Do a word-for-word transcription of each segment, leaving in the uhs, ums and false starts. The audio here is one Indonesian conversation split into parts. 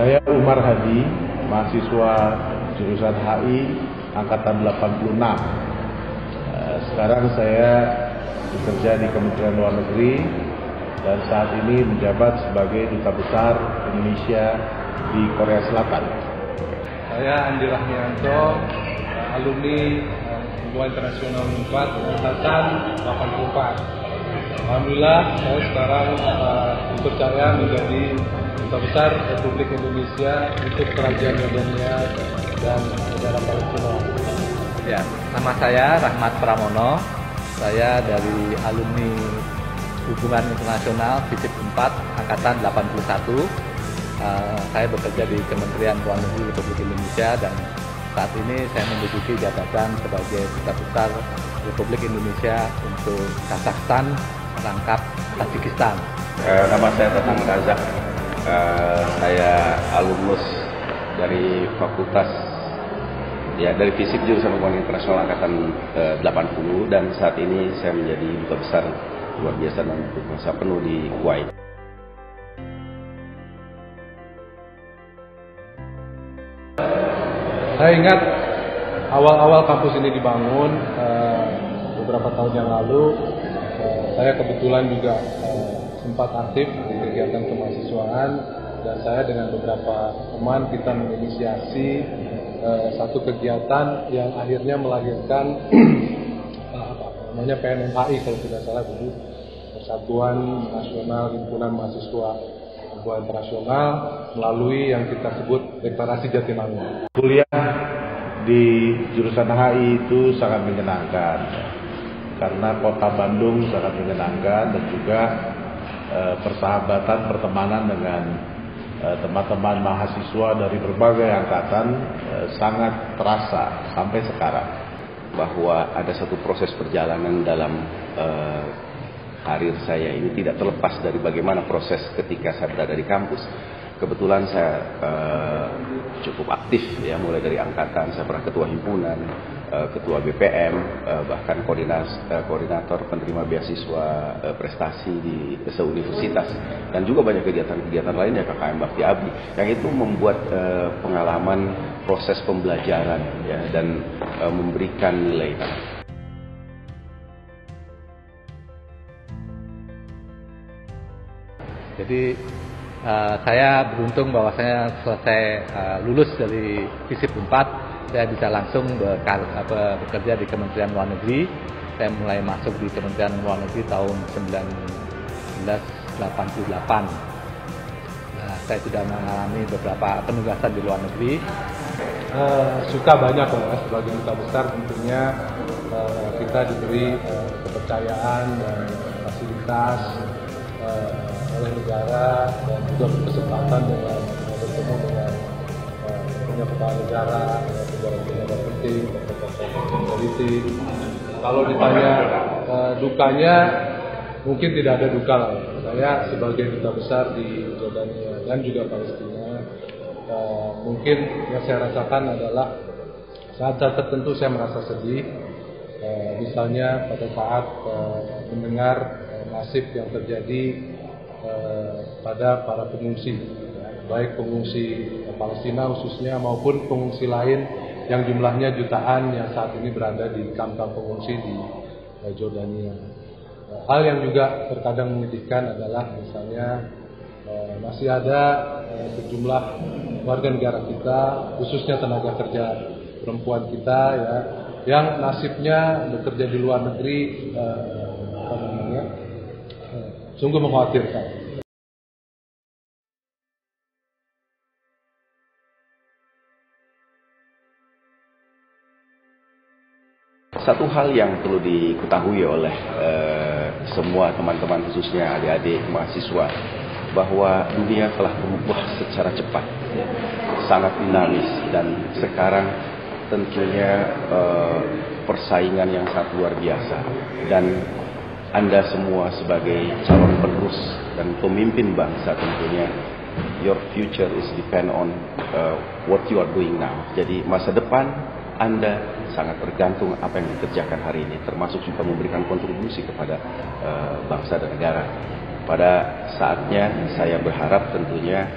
Saya Umar Hadi, mahasiswa jurusan H I angkatan delapan puluh enam. Sekarang saya bekerja di Kementerian Luar Negeri dan saat ini menjabat sebagai Duta Besar Indonesia di Korea Selatan. Saya Andi Rahmianto, alumni Hubungan Internasional empat angkatan delapan puluh empat. Alhamdulillah saya sekarang uh, dipercaya menjadi Duta Besar Republik Indonesia untuk Kerajaan Yordania dan negara Palestina. Ya, nama saya Rahmat Pramono. Saya dari alumni Hubungan Internasional FISIP empat angkatan delapan puluh satu. Uh, saya bekerja di Kementerian Luar Negeri Republik Indonesia dan saat ini saya menduduki jabatan sebagai Duta Besar Republik Indonesia untuk Kazakhstan, merangkap Tajikistan. Uh, nama saya Tatang Razak. Uh, saya alumnus dari Fakultas ya dari FISIP jurusan Hubungan Internasional angkatan uh, delapan puluh dan saat ini saya menjadi Duta Besar luar biasa dan berkuasa penuh di Kuwait. Saya ingat awal-awal kampus ini dibangun uh, beberapa tahun yang lalu, uh, saya kebetulan juga uh, sempat aktif di kegiatan kemahasiswaan dan saya dengan beberapa teman kita menginisiasi uh, satu kegiatan yang akhirnya melahirkan uh, apa namanya P N M H I kalau tidak salah dulu, Persatuan Nasional Himpunan Mahasiswa Hubungan Internasional, melalui yang kita sebut Deklarasi Jatinangor. Kuliah di jurusan H I itu sangat menyenangkan karena kota Bandung sangat menyenangkan dan juga eh, persahabatan pertemanan dengan eh, teman-teman mahasiswa dari berbagai angkatan eh, sangat terasa sampai sekarang. Bahwa ada satu proses perjalanan dalam eh, karir saya ini tidak terlepas dari bagaimana proses ketika saya berada di kampus. Kebetulan saya uh, cukup aktif ya, mulai dari angkatan saya pernah ketua himpunan, uh, ketua B P M, uh, bahkan koordinas, uh, koordinator penerima beasiswa uh, prestasi di seuniversitas dan juga banyak kegiatan-kegiatan lainnya K K M Bakti Abdi yang itu membuat uh, pengalaman proses pembelajaran ya, dan uh, memberikan nilai. Jadi uh, saya beruntung bahwa saya selesai uh, lulus dari FISIP empat, saya bisa langsung bekal, apa, bekerja di Kementerian Luar Negeri. Saya mulai masuk di Kementerian Luar Negeri tahun seribu sembilan ratus delapan puluh delapan. Nah, saya sudah mengalami beberapa penugasan di luar negeri. Uh, suka banyak ya, sebagai Duta Besar tentunya uh, kita diberi uh, kepercayaan dan fasilitas uh, oleh negara dan juga berkesempatan dengan uh, bertemu dengan uh, punya kepala negara, dengan pejabat-pejabat penting, tokoh-tokoh politik. Kalau ditanya uh, dukanya, mungkin tidak ada duka lah. Saya sebagai Duta Besar di Jordania dan juga Palestina, uh, mungkin yang saya rasakan adalah saat-saat tertentu saya merasa sedih. Uh, misalnya pada saat uh, mendengar uh, nasib yang terjadi pada para pengungsi, baik pengungsi Palestina khususnya maupun pengungsi lain yang jumlahnya jutaan yang saat ini berada di kamp-kamp pengungsi di Jordania. Hal yang juga terkadang menyedihkan adalah misalnya masih ada sejumlah warga negara kita, khususnya tenaga kerja perempuan kita ya, yang nasibnya bekerja di luar negeri apa namanya, sungguh mengkhawatirkan. Satu hal yang perlu diketahui oleh eh, semua teman-teman khususnya adik-adik mahasiswa bahwa dunia telah berubah secara cepat, ya, sangat dinamis dan sekarang tentunya eh, persaingan yang sangat luar biasa dan Anda semua sebagai calon penerus dan pemimpin bangsa tentunya your future is depend on uh, what you are doing now. Jadi masa depan Anda sangat tergantung apa yang dikerjakan hari ini, termasuk juga memberikan kontribusi kepada uh, bangsa dan negara. Pada saatnya saya berharap tentunya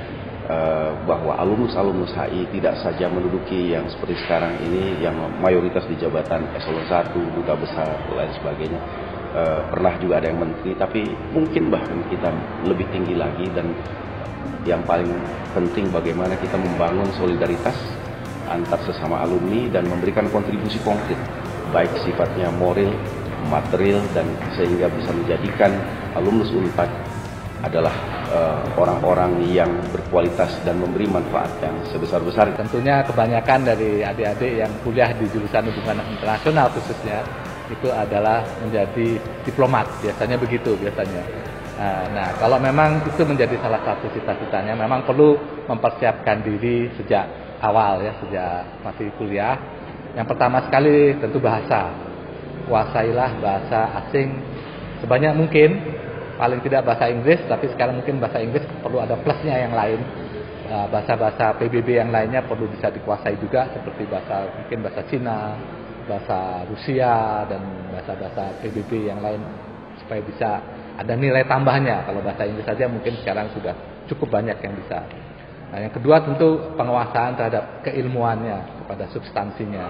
eh, bahwa alumnus-alumnus H I tidak saja menduduki yang seperti sekarang ini yang mayoritas di jabatan eselon satu, duta besar, lain sebagainya. Eh, pernah juga ada yang menteri, tapi mungkin bahkan kita lebih tinggi lagi, dan yang paling penting bagaimana kita membangun solidaritas antar sesama alumni dan memberikan kontribusi konkret, baik sifatnya moral, material, dan sehingga bisa menjadikan alumnus Unpad adalah orang-orang uh, yang berkualitas dan memberi manfaat yang sebesar-besar. Tentunya kebanyakan dari adik-adik yang kuliah di jurusan hubungan internasional khususnya itu adalah menjadi diplomat, biasanya begitu biasanya. Nah, kalau memang itu menjadi salah satu cita-citanya, memang perlu mempersiapkan diri sejak awal ya, sejak masih kuliah. Yang pertama sekali tentu bahasa. Kuasailah bahasa asing sebanyak mungkin, paling tidak bahasa Inggris, tapi sekarang mungkin bahasa Inggris perlu ada plusnya yang lain. Bahasa-bahasa P B B yang lainnya perlu bisa dikuasai juga, seperti bahasa mungkin bahasa Cina, bahasa Rusia, dan bahasa-bahasa P B B yang lain, supaya bisa ada nilai tambahnya. Kalau bahasa Inggris saja mungkin sekarang sudah cukup banyak yang bisa. Nah, yang kedua tentu penguasaan terhadap keilmuannya, kepada substansinya.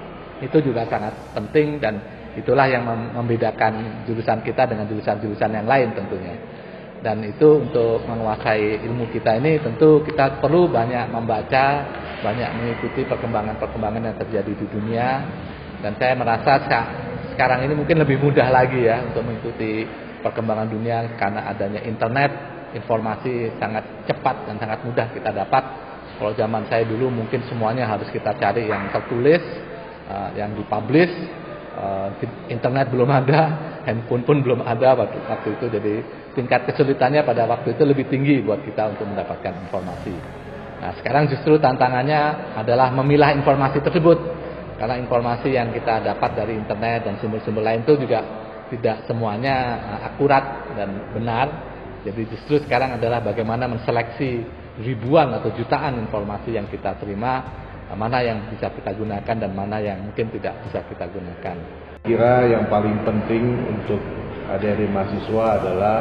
Itu juga sangat penting, dan itulah yang membedakan jurusan kita dengan jurusan-jurusan yang lain tentunya. Dan itu untuk menguasai ilmu kita ini tentu kita perlu banyak membaca, banyak mengikuti perkembangan-perkembangan yang terjadi di dunia. Dan saya merasa sekarang ini mungkin lebih mudah lagi ya untuk mengikuti perkembangan dunia karena adanya internet, informasi sangat cepat dan sangat mudah kita dapat. Kalau zaman saya dulu mungkin semuanya harus kita cari yang tertulis, uh, yang dipublish, uh, internet belum ada, handphone pun belum ada waktu, waktu itu. Jadi tingkat kesulitannya pada waktu itu lebih tinggi buat kita untuk mendapatkan informasi. Nah, sekarang justru tantangannya adalah memilah informasi tersebut, karena informasi yang kita dapat dari internet dan sumber-sumber lain itu juga tidak semuanya akurat dan benar. Jadi justru sekarang adalah bagaimana menseleksi ribuan atau jutaan informasi yang kita terima, mana yang bisa kita gunakan dan mana yang mungkin tidak bisa kita gunakan. Kira yang paling penting untuk adik-adik mahasiswa adalah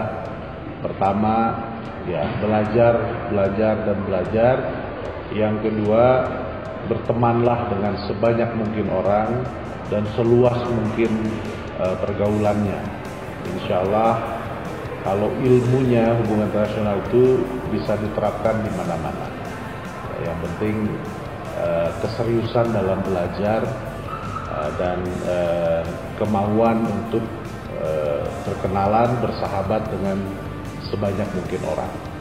pertama ya belajar, belajar dan belajar. Yang kedua, bertemanlah dengan sebanyak mungkin orang dan seluas mungkin uh, pergaulannya. Insya Allah kalau ilmunya hubungan internasional itu bisa diterapkan di mana-mana. Yang penting uh, keseriusan dalam belajar uh, dan uh, kemauan untuk uh, berkenalan, bersahabat dengan sebanyak mungkin orang.